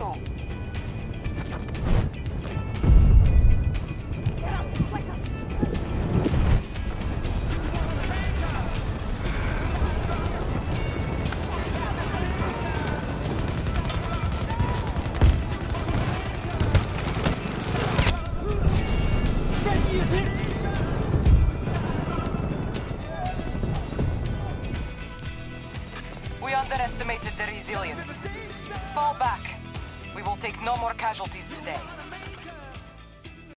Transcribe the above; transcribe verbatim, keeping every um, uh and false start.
go. We underestimated their resilience. Fall back. We will take no more casualties today.